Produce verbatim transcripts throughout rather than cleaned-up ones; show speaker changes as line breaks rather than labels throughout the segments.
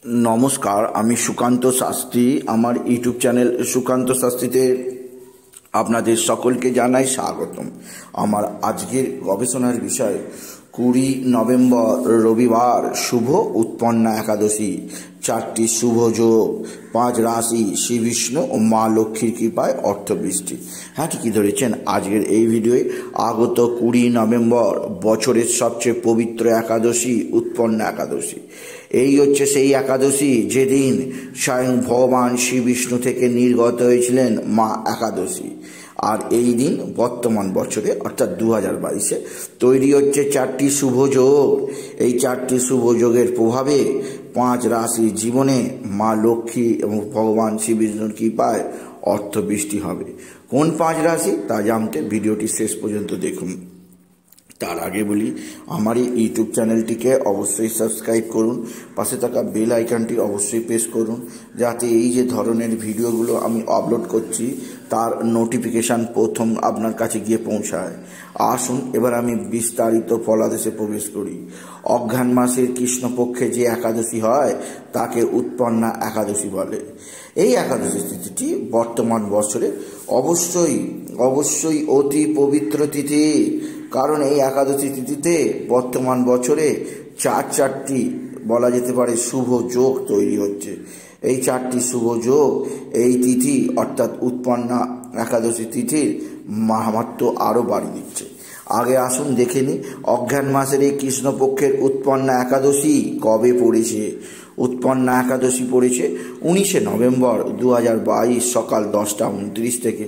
नमस्कार आमी सुकान्त शास्त्री आमार यूट्यूब चैनल सुकान्त शास्त्रीते आपनादेर सकलके जानाई स्वागतम। आमार आजकेर गवेषणार विषय कुड़ी नवेम्बर रविवार शुभ उत्पन्ना एकादशी चारटी शुभ योग पाँच राशि श्री विष्णु और मा लक्ष्मीर कृपाय अर्थबृष्टि। हाँ ठीक धरेছেন आजकेर এই ভিডিওয়ে আগত কুড়ি নভেম্বর বছরের সবচেয়ে পবিত্র একাদশী उत्पन्ना एकादशी। এই হচ্ছে সেই একাদশী যেদিন স্বয়ং ভগবান শ্রী বিষ্ণু থেকে নির্গত হয়েছিলেন মা একাদশী। আর এই দিন বর্তমান বছরে অর্থাৎ দু হাজার বাইশে তৈরি হচ্ছে চারটি শুভ যোগ। এই চারটি শুভ যোগের প্রভাবে পাঁচ রাশি জীবনে মা লক্ষ্মী এবং ভগবান শ্রী বিষ্ণুর কৃপায় অর্থবৃষ্টি হবে। কোন পাঁচ রাশি তা জানতে ভিডিওটি শেষ পর্যন্ত দেখুন। তার আগে বলি আমার এই ইউটিউব চ্যানেলটিকে অবশ্যই সাবস্ক্রাইব করুন, পাশে থাকা বেল আইকনটি অবশ্যই প্রেস করুন যাতে এই যে ধরনের ভিডিওগুলো আমি আপলোড করছি তার নোটিফিকেশান প্রথম আপনার কাছে গিয়ে পৌঁছায়। আসুন এবার আমি বিস্তারিত ফলাদেশে প্রবেশ করি। অঘ্রাণ মাসের কৃষ্ণপক্ষে যে একাদশী হয় তাকে उत्पन्ना একাদশী বলে। এই একাদশী তিথিটি বর্তমান বছরে অবশ্যই অবশ্যই অতি পবিত্র তিথি, কারণ এই একাদশী তিথিতে বর্তমান বছরে চার চারটি বলা যেতে পারে শুভ যোগ তৈরি হচ্ছে। এই চারটি শুভ যোগ এই তিথি অর্থাৎ उत्पन्ना একাদশী তিথির মাহাত্ম্য আরও বাড়িয়ে দিচ্ছে। আগে আসুন দেখে নিই অঘ্রাণ মাসের এই কৃষ্ণপক্ষের उत्पन्ना একাদশী কবে পড়েছে। उत्पन्ना একাদশী পড়েছে উনিশে নভেম্বর দু হাজার বাইশ সকাল দশটা উনত্রিশ থেকে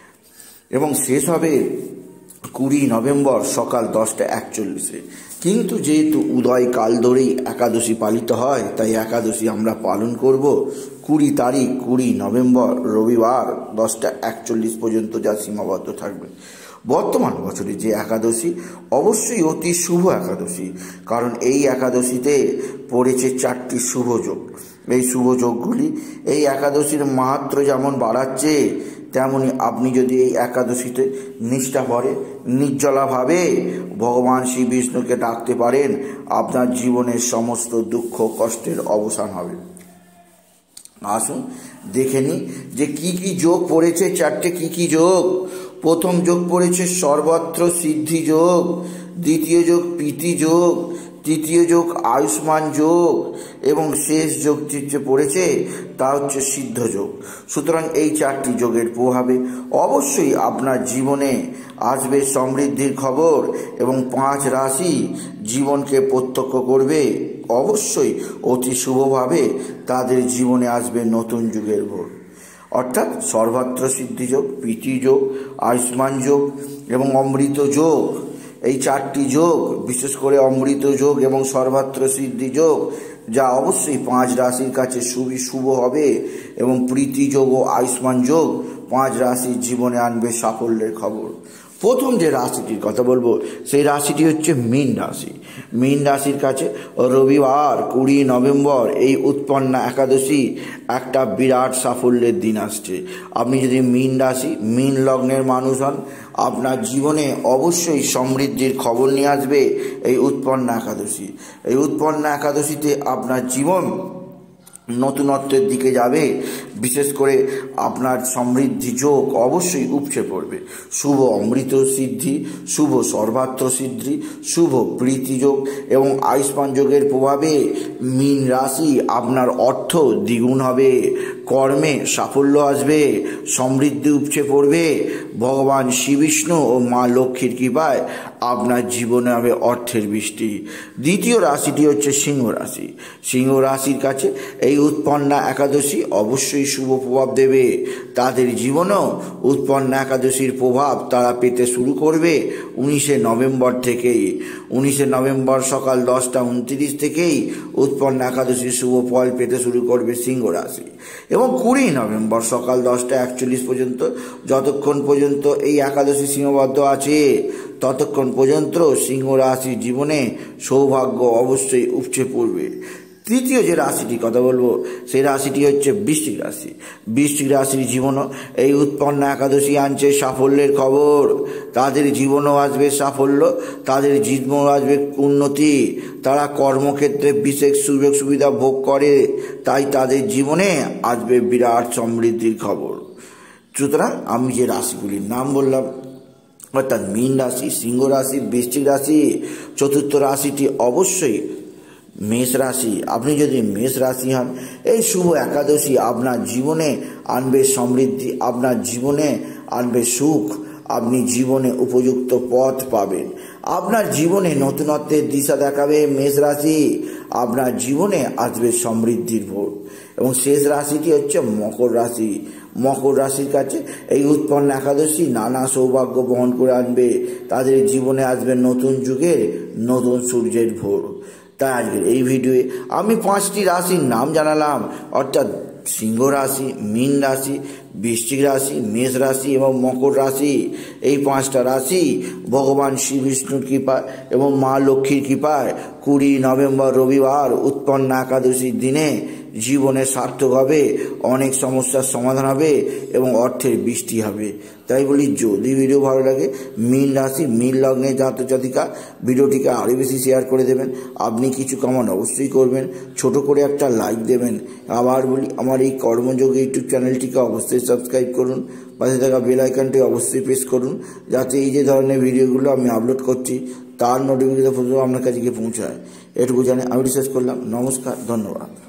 এবং শেষ হবে কুড়ি নভেম্বর সকাল দশটা একচল্লিশে। কিন্তু যেহেতু উদয়কাল ধরেই একাদশী পালিত হয় তাই একাদশী আমরা পালন করব কুড়ি তারিখ কুড়ি নভেম্বর রবিবার দশটা একচল্লিশ পর্যন্ত, যা সীমাবদ্ধ থাকবে। বর্তমান বছরে যে একাদশী অবশ্যই অতি শুভ একাদশী, কারণ এই একাদশীতে পড়েছে চারটি শুভ যোগ। এই শুভ যোগগুলি এই একাদশীর মাহাত্ম্য যেমন বাড়াচ্ছে তেমনি আপনি যদি এই একাদশীতে নিষ্ঠা ভরে নির্জলাভাবে ভগবান শ্রী বিষ্ণুকে ডাকতে পারেন আপনার জীবনের সমস্ত দুঃখ কষ্টের অবসান হবে। আসুন দেখে নিই যে কি কি যোগ পড়েছে, চারটে কি কি যোগ। প্রথম যোগ পড়েছে সর্বত্র সিদ্ধি যোগ, দ্বিতীয় যোগ প্রীতি যোগ, তৃতীয় যোগ আয়ুষ্মান যোগ এবং শেষ যোগটি যে পড়েছে তা হচ্ছে সিদ্ধ যোগ। সুতরাং এই চারটি যোগের প্রভাবে অবশ্যই আপনার জীবনে আসবে সমৃদ্ধির খবর এবং পাঁচ রাশি জীবনকে প্রত্যক্ষ করবে। অবশ্যই অতি শুভভাবে তাদের জীবনে আসবে নতুন যুগের ভোর, অর্থাৎ সর্বত্র সিদ্ধি যোগ, প্রীতি যোগ, আয়ুষ্মান যোগ এবং অমৃত যোগ। এই চারটি যোগ বিশেষ করে অমৃত যোগ এবং সর্বত্র সিদ্ধি যোগ যা অবশ্যই পাঁচ রাশির কাছে শুভই শুভ হবে এবং প্রীতি যোগ ও আয়ুষ্মান যোগ পাঁচ রাশির জীবনে আনবে সাফল্যের খবর। প্রথম যে রাশিটির কথা বলবো সেই রাশিটি হচ্ছে মীন রাশি। মীন রাশির কাছে রবিবার কুড়ি নভেম্বর এই उत्पन्ना একাদশী একটা বিরাট সাফল্যের দিন আসছে। আপনি যদি মীন রাশি মীন লগ্নের মানুষ হন আপনার জীবনে অবশ্যই সমৃদ্ধির খবর নিয়ে আসবে এই उत्पन्ना একাদশী। এই उत्पन्ना একাদশীতে আপনার জীবন নতুনত্বের দিকে যাবে, বিশেষ করে আপনার সমৃদ্ধি যোগ অবশ্যই উপচে পড়বে। শুভ অমৃত সিদ্ধি, শুভ সর্বাত্র সিদ্ধি, শুভ প্রীতি যোগ এবং আয়ুষ্মান যোগের প্রভাবে মীন রাশি আপনার অর্থ দ্বিগুণ হবে, কর্মে সাফল্য আসবে, সমৃদ্ধি উপচে পড়বে। ভগবান শ্রী বিষ্ণু ও মা লক্ষ্মীর কৃপায় আপনার জীবনে হবে অর্থের বৃষ্টি। দ্বিতীয় রাশিটি হচ্ছে সিংহ রাশি। সিংহ রাশির কাছে এই उत्पन्ना একাদশী অবশ্যই শুভ প্রভাব দেবে। তাদের জীবনেও उत्पन्ना একাদশীর প্রভাব তারা পেতে শুরু করবে উনিশে নভেম্বর থেকেই। উনিশে নভেম্বর সকাল দশটা উনত্রিশ থেকেই उत्पन्ना একাদশীর শুভ ফল পেতে শুরু করবে সিংহ রাশি এবং কুড়ি নভেম্বর সকাল দশটা একচল্লিশ পর্যন্ত, যতক্ষণ পর্যন্ত এই একাদশী সীমাবদ্ধ আছে ততক্ষণ পর্যন্ত সিংহ রাশির জীবনে সৌভাগ্য অবশ্যই উপচে পড়বে। তৃতীয় যে রাশিটির কথা বলবো সেই রাশিটি হচ্ছে বৃশ্চিক রাশি। বৃশ্চিক রাশির জীবনও এই উৎপন্ন একাদশী আনছে সাফল্যের খবর। তাদের জীবনও আসবে সাফল্য, তাদের জীবনও আসবে উন্নতি। তারা কর্মক্ষেত্রে বিশেষ সুযোগ সুবিধা ভোগ করে, তাই তাদের জীবনে আসবে বিরাট সমৃদ্ধির খবর। সুতরাং আমি যে রাশিগুলির নাম বললাম অর্থাৎ মীন রাশি, সিংহ রাশি, বৃশ্চিক রাশি, চতুর্থ রাশিটি অবশ্যই মেষ রাশি। আপনি যদি মেষ রাশি হন, এই শুভ একাদশী আপনার জীবনে আনবে সমৃদ্ধি, আপনার জীবনে আনবে সুখ, আপনি জীবনে উপযুক্ত পথ পাবেন, আপনার জীবনে নতুনত্বের দিশা দেখাবে মেষ রাশি, আপনার জীবনে আসবে সমৃদ্ধির ভোর। এবং শেষ রাশিটি হচ্ছে মকর রাশি। মকর রাশির কাছে এই উৎপন্ন একাদশী নানা সৌভাগ্য বহন করে আনবে, তাদের জীবনে আসবে নতুন যুগের নতুন সূর্যের ভোর। তাই আজকের এই ভিডিওয়ে আমি পাঁচটি রাশির নাম জানালাম, অর্থাৎ সিংহ রাশি, মীন রাশি, বৃশ্চিক রাশি, মেষ রাশি এবং মকর রাশি। এই পাঁচটা রাশি ভগবান শ্রী বিষ্ণুর কৃপায় এবং মা লক্ষ্মীর কৃপায় কুড়ি নভেম্বর রবিবার উৎপন্ন একাদশীর দিনে জীবনে সার্থক হবে, অনেক সমস্যার সমাধান হবে এবং অর্থের বৃষ্টি হবে। তাই বলি, যদি ভিডিও ভালো লাগে, মীন রাশি মীন লগ্নে জাতক জাতিকা ভিডিওটিকে আরও বেশি শেয়ার করে দেবেন। আপনি কিছু কমেন্ট অবশ্যই করবেন, ছোট করে একটা লাইক দেবেন। আবার বলি, আমার এই কর্মযোগ ইউটিউব চ্যানেলটিকে অবশ্যই সাবস্ক্রাইব করুন, পাশে থাকা বেল আইকনটি অবশ্যই প্রেস করুন, যাতে এই যে ধরনের ভিডিওগুলো আমি আপলোড করছি তার নোটিফিকেশন আপনার কাছে গিয়ে পৌঁছায়। এটুকু জানে আমি শেষ করলাম। নমস্কার, ধন্যবাদ।